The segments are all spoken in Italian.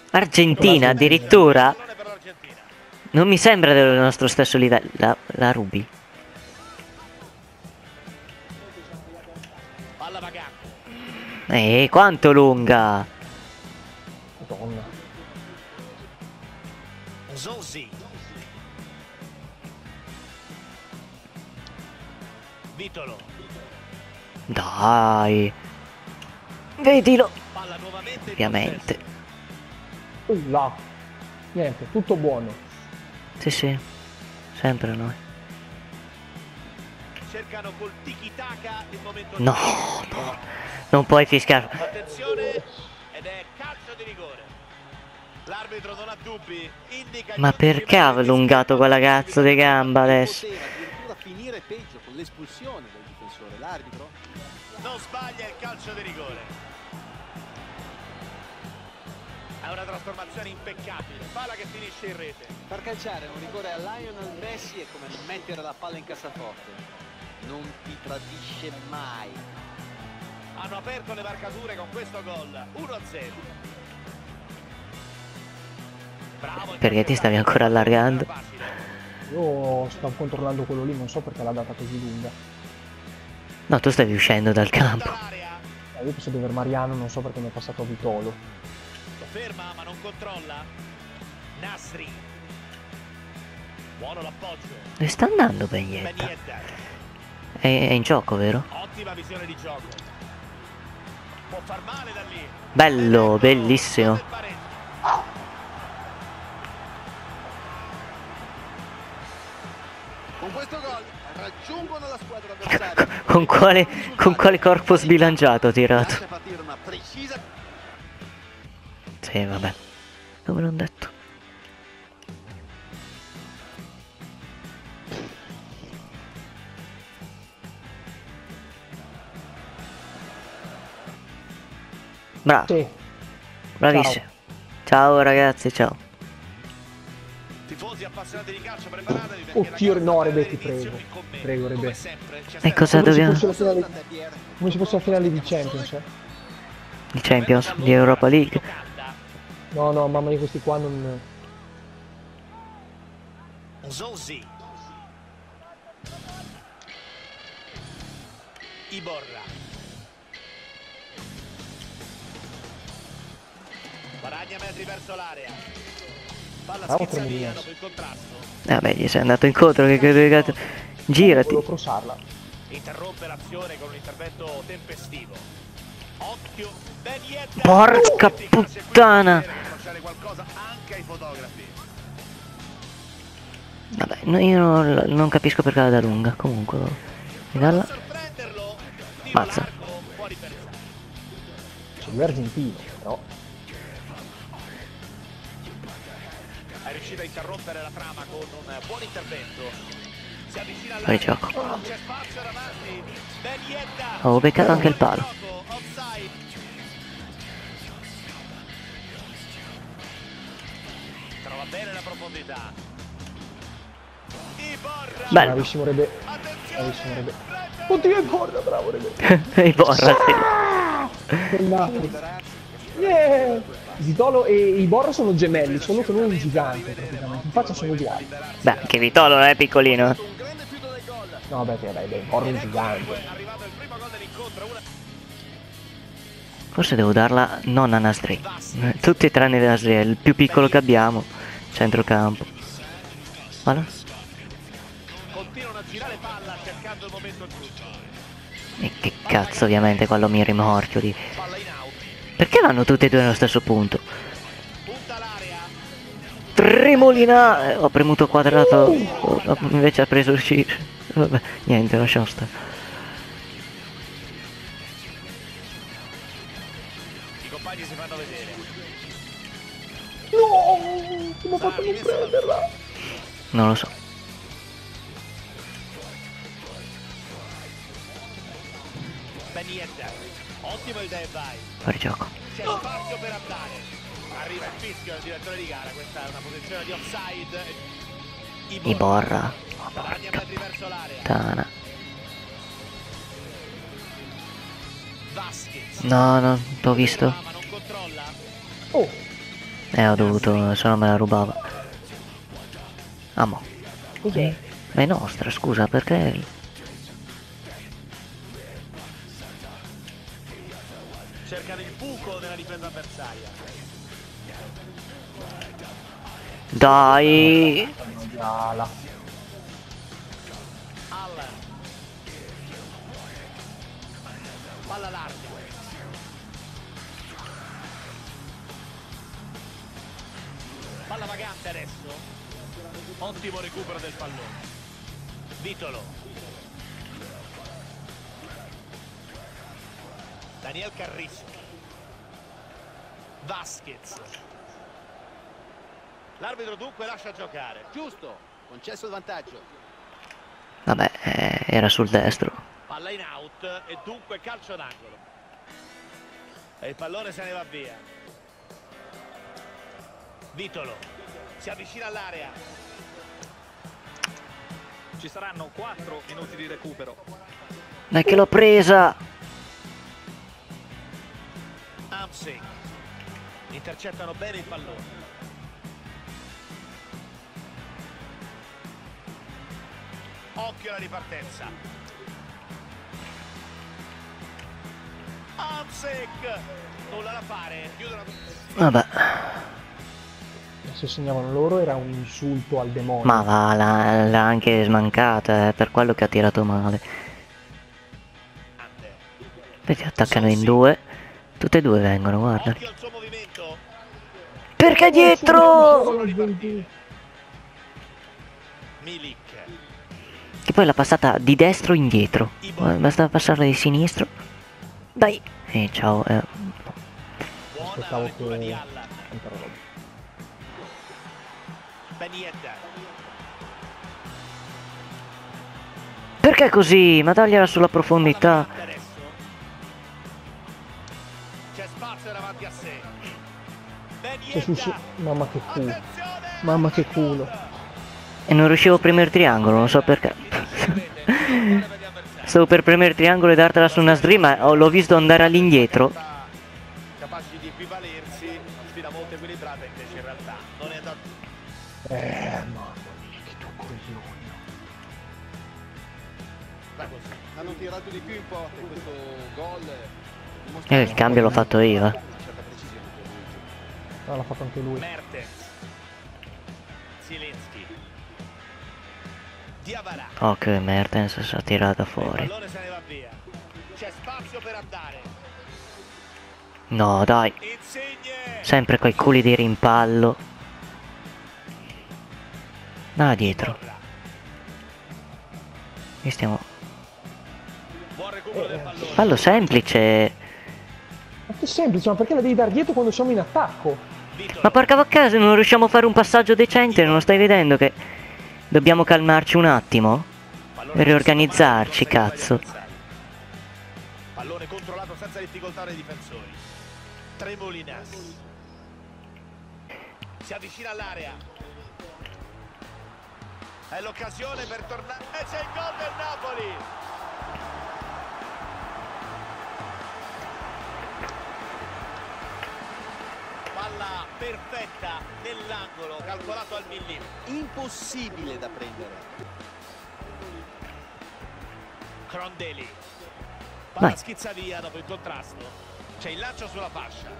Argentina addirittura? Non mi sembra del nostro stesso livello. La rubi. Quanto lunga! Madonna. Zozzi. Vitolo. Dai. Vedilo. Palla nuovamente. Ovviamente. Là. Niente, tutto buono. Sì, sì. Sempre noi. Cercano col tiki-taka il momento. No, no. Non puoi fischiare. Attenzione. Ed è calcio di rigore. L'arbitro non ha dubbi. Indica. Ma perché ha allungato quella cazzo di gamba adesso? Poteva addirittura finire peggio con l'espulsione del difensore. L'arbitro Non sbaglia il calcio di rigore. È una trasformazione impeccabile. Palla che finisce in rete. per calciare un rigore a Lionel Messi è come mettere la palla in cassaforte. Non ti tradisce mai. Hanno aperto le marcature con questo gol. 1-0. Bravo. Perché ti stavi ancora allargando? Io stavo controllando quello lì, non so perché l'ha data così lunga. No, tu stavi uscendo dal campo. Io penso di aver Mariano, non so perché mi è passato a Vitolo. Lo ferma ma non controlla. Nasri. Buono l'appoggio. Dove sta andando Begnetta? È in gioco, vero? Ottima visione di gioco. Può far male da lì. Bello, bellissimo. Con questo gol raggiungono la squadra avversaria. Con quale corpo sbilanciato ha tirato? Lascia partire una precisa. Sì, vabbè. Come l'ho detto. Bravo. Sì. Bravissimo. Ciao ragazzi, ciao. Tifosi appassionati di calcio, preparatevi perché Oddio, no, Rebe, ti prego. Prego, Rebe. E cosa dobbiamo? Come se fosse la finale di Champions, eh? Il Champions di Europa League. No, no, mamma mia, questi qua non... Zozzi. Iborra. Guadagna metri verso l'area. Palla schizza via dopo il contrasto. Vabbè, gli sei andato incontro, che girati. Volevo crossarla. Interrompe l'azione con un intervento tempestivo. Occhio, Begnetta. Porca puttana. Facciare qualcosa anche ai fotografi. Vabbè, no, io non capisco perché la da lunga. Comunque, vediamo. Sorprenderlo. Mazza. Fuori per C'è due argentini, però... È riuscito a interrompere la trama con un buon intervento. Si avvicina alla Fuori gioco. c'è spazio davanti. Begnetta. Ho beccato anche il palo. Offside. Trova bene la profondità. Iborra. Bello. Bravissimo Rebe. Bravissimo Rebe. Oddio, Iborra, bravo Rebe. E borra, sì. Yeah! Vitolo e Iborra sono gemelli, solo che lui è un gigante praticamente. In faccia sono uguali. Beh, anche Vitolo non è piccolino. No, beh, Iborra è un gigante. Forse devo darla non a Nasri. Tutti tranne Nasri, è il più piccolo che abbiamo. Centrocampo. Voilà. Continuano a girare palla cercando il momento giusto. E che cazzo, ovviamente quello mi rimorchio di... Perché vanno tutti e due nello stesso punto? Punta l'area. Tremolina! Ho premuto quadrato, invece ha preso il C. Vabbè, niente, lasciamo stare. I compagni si fanno vedere. No! Come ho fatto a non prenderla? Non lo so. Begnetta. Ottimo il dive vai. Fuori gioco. C'è spazio per andare. Arriva il fischio del direttore di gara. Questa è una posizione di offside. Iborra. Guadagna metri verso l'area. Tana. Vasquez. No, no, l'ho visto. Ma non controlla. Oh! Ho dovuto, se no me la rubava. Ah mo. Cos'è? Ma è nostra, scusa, perché... Cercano il buco nella difesa avversaria. Dai! Giala. Allen. Palla larga. Palla vagante adesso. Ottimo recupero del pallone. Vitolo. Daniel Carrizo. Vasquez. L'arbitro dunque lascia giocare. Giusto, concesso il vantaggio. Vabbè, era sul destro. Palla in out e dunque calcio d'angolo. E il pallone se ne va via. Vitolo si avvicina all'area. Ci saranno 4 minuti di recupero. Dai che l'ho presa! Amsing. Intercettano bene il pallone. Occhio alla ripartenza. Amsing. Nulla da fare. Chiudono. Vabbè. Se segnavano loro era un insulto al demonio. Ma va, l'ha anche smancata, per quello che ha tirato male. Vedi, attaccano in due. Tutte e due vengono, guarda. Occhio al suo movimento. Perché dietro? Milik. Che poi l'ha passata di destro indietro. Basta passarla di sinistro. Dai. E ciao. Buona Aspettavo lettura di che... Allan. Ben Yedder. Perché così? Ma tagliala sulla profondità. Adesso. C'è spazio davanti a sé. Ben C'è sul Yedder. Mamma che culo. Attenzione! Mamma che culo. E non riuscivo a premere triangolo, non so perché. Stavo per premere triangolo e dartela su una stream, ma l'ho visto andare all'indietro. Capaci di equivalersi, sfida molto equilibrata, invece in realtà non è andato. Mamma mia, che tu coglione. Va così. Hanno tirato di più in porta in questo gol. Il cambio l'ho fatto io, Una certa precisione per Luigi. No, l'ha fatto anche lui. Mertens. Zielinski. Diavara. Oh, che Mertens si è tirata Il fuori. pallone se ne va via. C'è spazio per andare. No, dai. Insigne. Sempre quei culi di rimpallo. No, dietro. Borra. Qui stiamo... Buon recupero del pallone. Fallo semplice. Ma che semplice, ma perché la devi dar dietro quando siamo in attacco? Vitolo. Ma porca vacca, non riusciamo a fare un passaggio decente, non stai vedendo che dobbiamo calmarci un attimo? Pallone Riorganizzarci, messo sotto cazzo. mano dagli avversari. Pallone controllato senza difficoltà dai difensori. Tremolinas. Si avvicina all'area. È l'occasione per tornare. E c'è il gol del Napoli. Palla perfetta nell'angolo, calcolato al millimetro. Impossibile da prendere. Crondelli. Palla Vai. schizza via dopo il contrasto. C'è il lancio sulla fascia.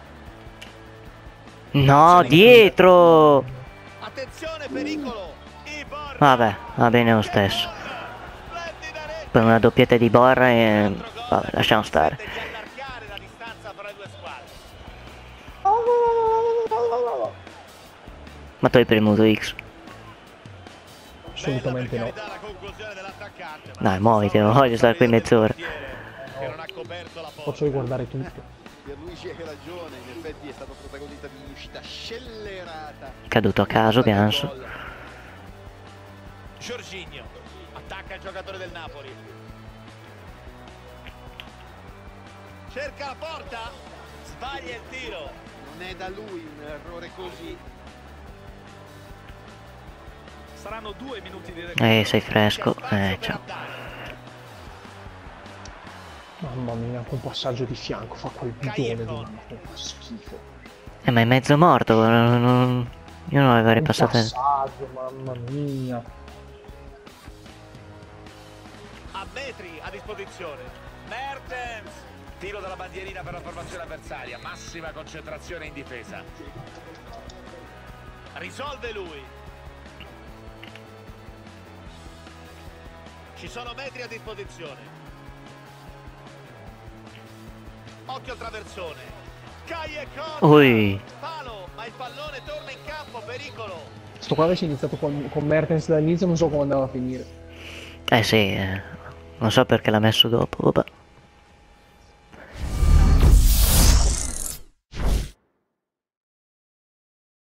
No, dietro! Attenzione, pericolo. Iborra. Vabbè, va bene lo stesso. Splendida rete. Per una doppietta di Borra e... Vabbè, lasciamo stare. Di allargare la distanza fra le due squadre. Ma tu hai premuto X. Assolutamente no. Bella, per carità, la conclusione dell'attaccante, ma Dai, muoviti, non voglio stare qui mezz'ora. che non ha coperto la porta. Posso riguardare tutto. Pierluigi hai ragione, in effetti è stato protagonista di un'uscita scellerata. Caduto a caso, Ganso. Jorginho attacca il giocatore del Napoli. Cerca la porta, sbaglia il tiro. Non è da lui un errore così. Saranno 2 minuti di recupero. Sei fresco. C'è spazio per Ciao. andare. Mamma mia, un passaggio di fianco fa quel bidone di mamma, che fa schifo. Ma è mezzo morto, io non l'avrei Un passato. passaggio, mamma mia. A metri a disposizione. Mertens. Tiro dalla bandierina per la formazione avversaria. Massima concentrazione in difesa. Risolve lui. Ci sono metri a disposizione. Occhio al traversone. Ui. Palo, ma il pallone torna in campo, pericolo. Sto qua avesse iniziato con Mertens dall'inizio, non so come andava a finire. Sì, non so perché l'ha messo dopo, vabbè.